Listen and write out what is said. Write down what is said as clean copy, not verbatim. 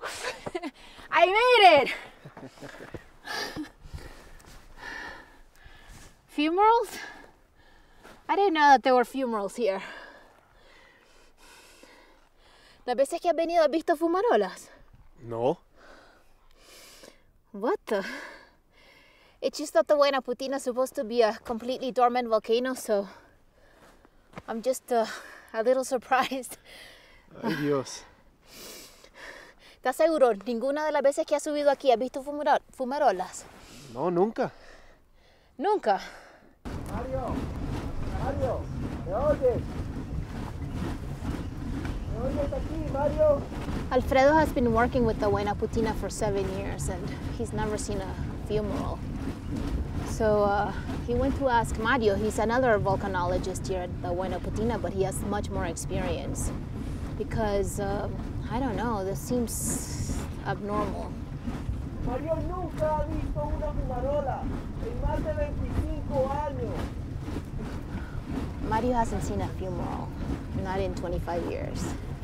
I made it! Fumerals? I didn't know that there were fumerals here. Las veces que has venido, ¿has visto fumarolas? No. What the? It's just that the Huaynaputina is supposed to be a completely dormant volcano, so I'm just a little surprised. Ay, Dios. ¿Estás seguro? ¿Ninguna de las veces que has subido aquí has visto fumarolas? No, nunca. Nunca. Mario, ¿me oyes? ¿Me oyes aquí, Mario? Alfredo has been working with the Huaynaputina for 7 years and he's never seen a fumarole. So he went to ask Mario. He's another volcanologist here at the Huaynaputina, but he has much more experience because, I don't know, this seems abnormal. Mario nunca ha visto una fumarola en más de 25 años. Mario hasn't seen a fumarole, not in 25 years.